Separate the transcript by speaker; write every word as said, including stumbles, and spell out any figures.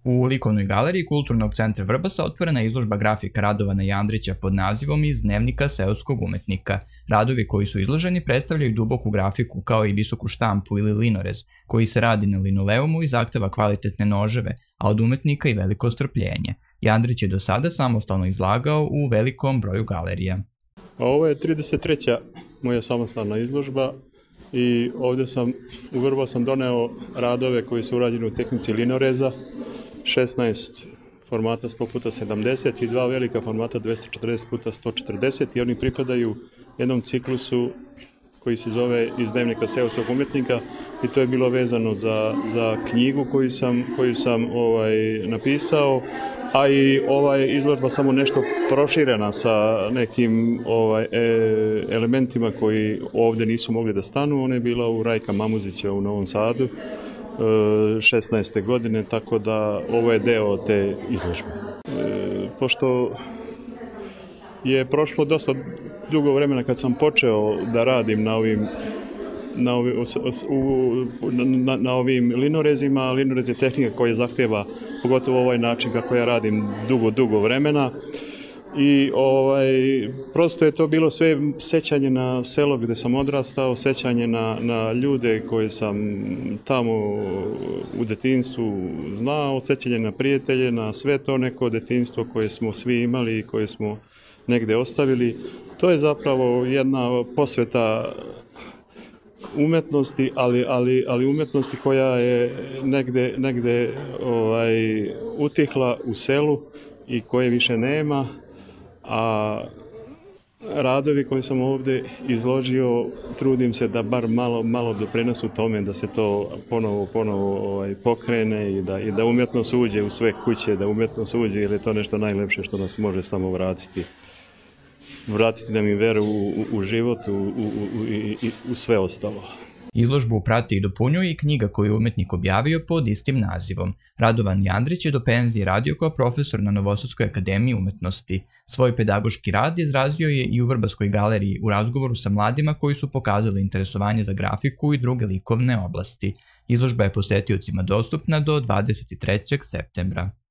Speaker 1: U likovnoj galeriji Kulturnog centra Vrbasa otvorena je izložba grafika Radovana Jandrića pod nazivom Iz dnevnika seoskog umetnika. Radovi koji su izloženi predstavljaju duboku grafiku kao i visoku štampu ili linorez, koji se radi na linoleumu i zahteva kvalitetne noževe, a od umetnika i veliko strpljenje. Jandrić je do sada samostalno izlagao u velikom broju galerija.
Speaker 2: Ovo je trideset treća moja samostalna izložba i ovdje sam, u Vrbo sam doneo radove koji su urađeni u tehnici linoreza, šesnaest formata sto puta sedamdeset i dva velika formata dvesta četrdeset puta sto četrdeset i oni pripadaju jednom ciklusu koji se zove Iz dnevnika seoskog umetnika i to je bilo vezano za, za knjigu koju sam, koju sam ovaj, napisao, a i ovaj izložba samo nešto proširena sa nekim ovaj, e, elementima koji ovdje nisu mogli da stanu. Ona je bila u Rajka Mamuzića u Novom Sadu šesnaeste godine, tako da ovo je deo te izložbe. E, pošto je prošlo dosta dugo vremena kad sam počeo da radim na ovim na, ovi, u, na, na ovim linorezima, linorez je tehnika koja zahtjeva, pogotovo ovaj način kako ja radim, dugo, dugo vremena. I ovaj, prosto je to bilo sve sećanje na selo gdje sam odrastao, sećanje na, na ljude koje sam tamo u detinjstvu znao, sećanje na prijatelje, na sve to neko detinjstvo koje smo svi imali i koje smo negdje ostavili. To je zapravo jedna posveta umetnosti, ali, ali, ali umetnosti koja je negdje, negdje ovaj, utihla u selu i koje više nema. A radovi koje sam ovdje izložio, trudim se da bar malo, malo doprinesu tome da se to ponovo, ponovo ovaj, pokrene i da, i da umjetnost uđe u sve kuće, da umjetnost uđe, jer je to nešto najlepše što nas može samo vratiti. Vratiti nam i veru u, u, u život, u, u, u, i, i u sve ostalo.
Speaker 1: Izložbu prati i dopunjuje i knjiga koju je umetnik objavio pod istim nazivom. Radovan Jandrić je do penzije radio kao profesor na Novosadskoj akademiji umetnosti. Svoj pedagoški rad izrazio je i u Vrbaskoj galeriji u razgovoru sa mladima koji su pokazali interesovanje za grafiku i druge likovne oblasti. Izložba je posetiocima dostupna do dvadeset trećeg septembra.